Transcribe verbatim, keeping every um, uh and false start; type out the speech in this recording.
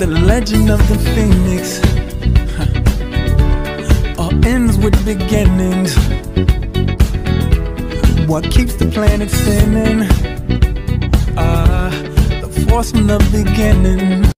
the legend of the phoenix huh. all ends with beginnings. What keeps the planet spinning? Ah, uh, the force from the beginning.